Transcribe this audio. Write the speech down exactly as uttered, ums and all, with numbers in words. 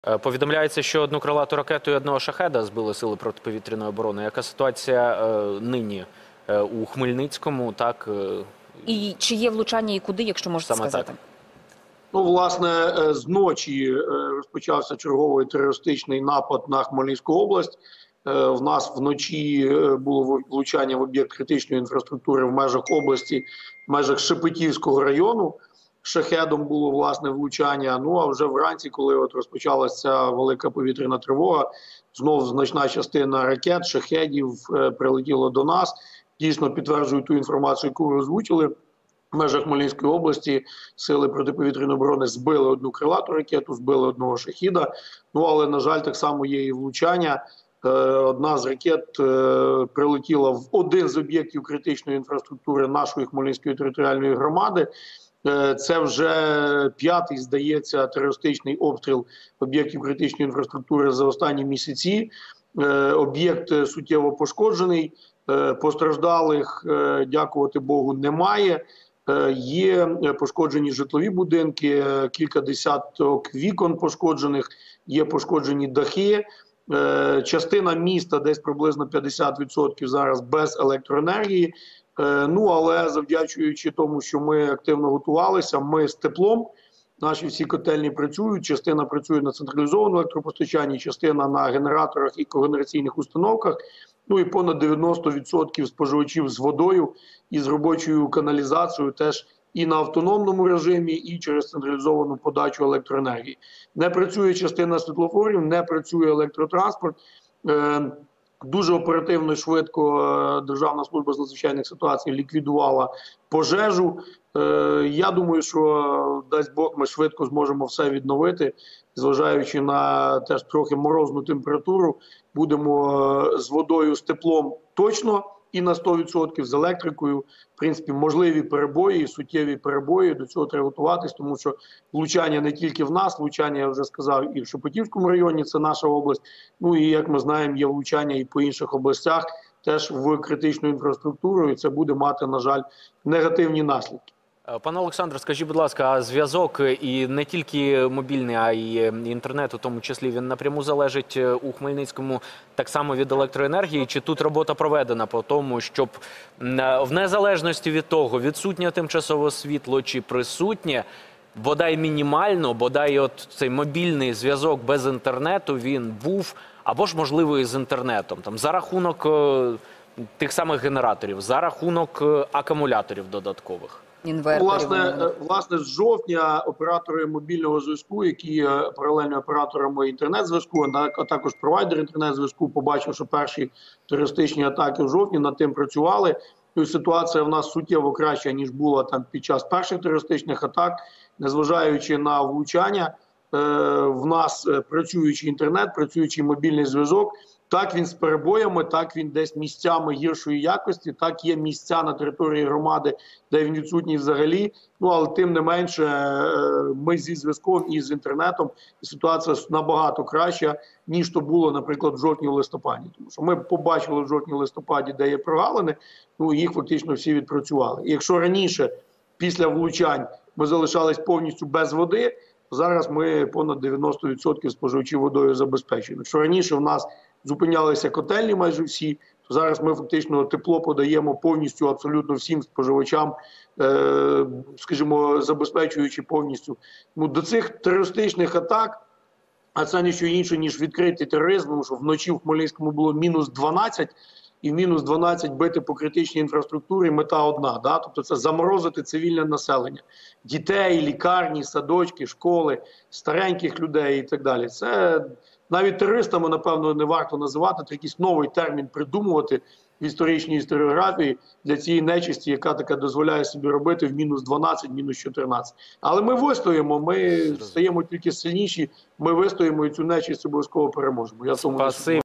Е, Повідомляється, що одну крилату ракету і одного шахеда збили сили протиповітряної оборони. Яка ситуація е, нині е, у Хмельницькому? Так, е, І чи є влучання і куди, якщо можете Саме сказати? так. Ну, власне, зночі розпочався черговий терористичний напад на Хмельницьку область. В нас вночі було влучання в об'єкт критичної інфраструктури в межах області, в межах Шепетівського району. Шахедом було, власне, влучання. Ну, а вже вранці, коли от розпочалася велика повітряна тривога, знов значна частина ракет, шахедів прилетіло до нас. Дійсно, підтверджую ту інформацію, яку ви озвучили. В межах Хмельницької області сили протиповітряної оборони збили одну крилату ракету, збили одного шахіда. Ну, але, на жаль, так само є і влучання. Одна з ракет прилетіла в один з об'єктів критичної інфраструктури нашої Хмельницької територіальної громади. Це вже п'ятий, здається, терористичний обстріл об'єктів критичної інфраструктури за останні місяці. Об'єкт суттєво пошкоджений, постраждалих, дякувати Богу, немає. Є пошкоджені житлові будинки, кілька десяток вікон пошкоджених, є пошкоджені дахи. Частина міста, десь приблизно п'ятдесят відсотків зараз без електроенергії. Ну, але завдячуючи тому, що ми активно готувалися, ми з теплом, наші всі котельні працюють, частина працює на централізованому електропостачанні, частина на генераторах і когенераційних установках. Ну і понад дев'яносто відсотків споживачів з водою і з робочою каналізацією теж і на автономному режимі, і через централізовану подачу електроенергії. Не працює частина світлофорів, не працює електротранспорт. Е, дуже оперативно і швидко Державна служба з надзвичайних ситуацій ліквідувала пожежу. Е, я думаю, що, дасть Бог, ми швидко зможемо все відновити, зважаючи на теж трохи морозну температуру. Будемо з водою, з теплом точно і на сто відсотків, з електрикою. В принципі, можливі перебої, суттєві перебої, до цього треба готуватись, тому що влучання не тільки в нас, влучання, я вже сказав, і в Шепетівському районі, це наша область. Ну і, як ми знаємо, є влучання і по інших областях, теж в критичну інфраструктуру, і це буде мати, на жаль, негативні наслідки. Пане Олександре, скажіть, будь ласка, а зв'язок і не тільки мобільний, а й інтернет, у тому числі, він напряму залежить у Хмельницькому так само від електроенергії? Чи тут робота проведена по тому, щоб в незалежності від того, відсутнє тимчасове світло чи присутнє, бодай мінімально, бодай от цей мобільний зв'язок без інтернету він був, або ж, можливо, і з інтернетом, там, за рахунок тих самих генераторів, за рахунок акумуляторів додаткових? Власне, власне, з жовтня оператори мобільного зв'язку, які є паралельно операторами інтернет-зв'язку, а також провайдери інтернет-зв'язку, побачив, що перші терористичні атаки в жовтні, над тим працювали. І ситуація в нас суттєво краща, ніж була там під час перших терористичних атак. Незважаючи на влучання, в нас працюючий інтернет, працюючий мобільний зв'язок. Так, він з перебоями, так, він десь місцями гіршої якості, так, є місця на території громади, де він відсутній взагалі. Ну, але тим не менше, ми зі зв'язком і з інтернетом, і ситуація набагато краща, ніж то було, наприклад, в жовтні-листопаді. Тому що ми побачили в жовтні-листопаді, де є прогалини, ну, їх фактично всі відпрацювали. І якщо раніше, після влучань, ми залишались повністю без води, зараз ми понад дев'яносто відсотків споживачів водою забезпечуємо. Якщо раніше в нас зупинялися котельні майже всі, то зараз ми фактично тепло подаємо повністю абсолютно всім споживачам, е, скажімо, забезпечуючи повністю. Ну, до цих терористичних атак, а це не що інше, ніж відкритий тероризм, тому що вночі в Хмельницькому було мінус дванадцять, і в мінус дванадцять бити по критичній інфраструктурі мета одна, да? Тобто це заморозити цивільне населення. Дітей, лікарні, садочки, школи, стареньких людей і так далі. Це навіть терористами, напевно, не варто називати, треба якийсь новий термін придумувати в історичній історіографії для цієї нечисті, яка така дозволяє собі робити в мінус дванадцять, мінус чотирнадцять. Але ми вистоїмо, ми стаємо тільки сильніші, ми вистоїмо і цю нечисть обов'язково переможемо. Я тому